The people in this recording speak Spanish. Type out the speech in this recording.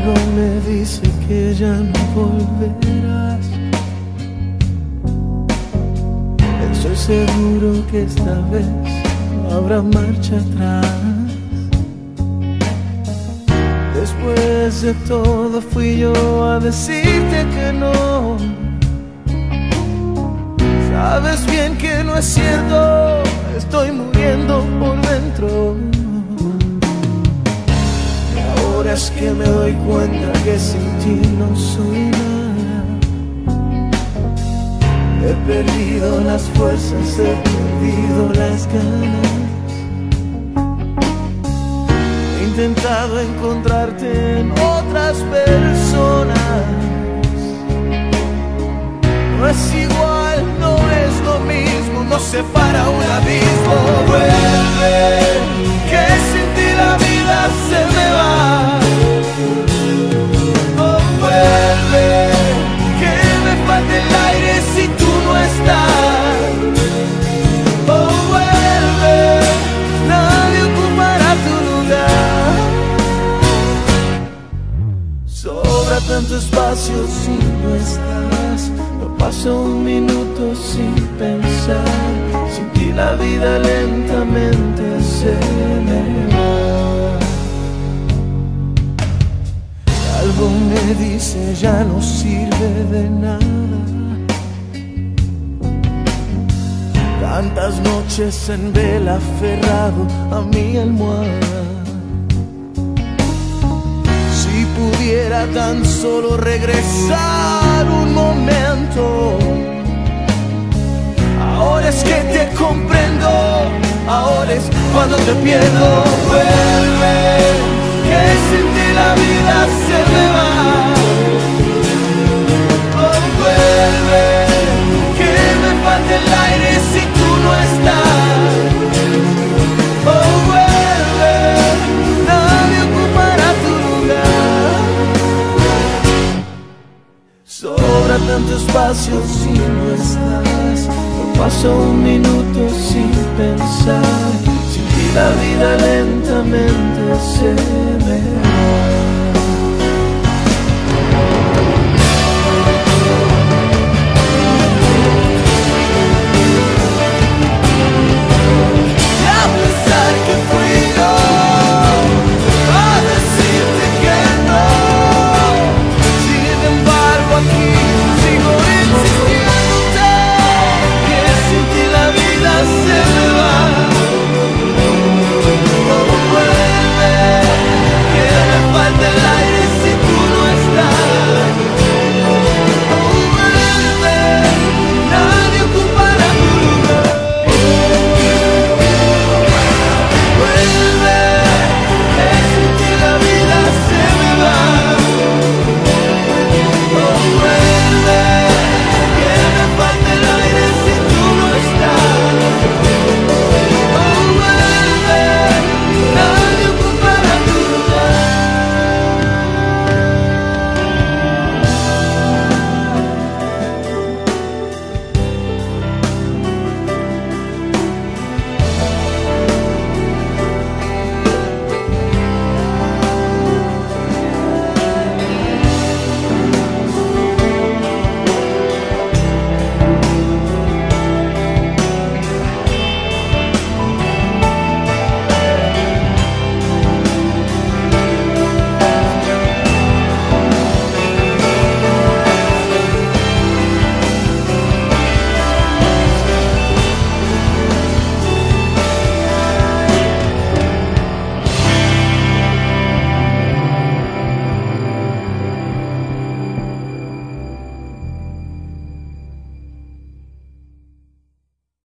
Algo me dice que ya no volverás. Estoy seguro que esta vez no habrá marcha atrás. Después de todo fui yo a decirte que no. Sabes bien que no es cierto, estoy muriendo por dentro. Y ahora es que me doy cuenta que sin ti no soy nada. He perdido las fuerzas, he perdido las ganas. He intentado encontrarte en otras personas. No es igual, no es lo mismo, nos separa un abismo. Vuelve, que sin ti la vida se me va. Oh, vuelve, que me falta el aire si tú no estás. Oh, vuelve, nadie ocupará tu lugar. Sobra tanto espacio si no estás. Paso un minuto sin pensar, sin ti la vida lentamente se me va. Algo me dice ya no sirve de nada. Tantas noches en vela aferrado a mi almohada. Si pudiera tan solo regresar un momento. Ahora es que te comprendo, ahora es cuando te pierdo. Vuelve, que sin ti la vida se me va. Oh, vuelve, que me falta el aire si tú no estás. Oh, vuelve, nadie ocupará tu lugar. Sobra tanto espacio si no estás. No paso un minuto sin pensar. Sin ti la vida lentamente se me va.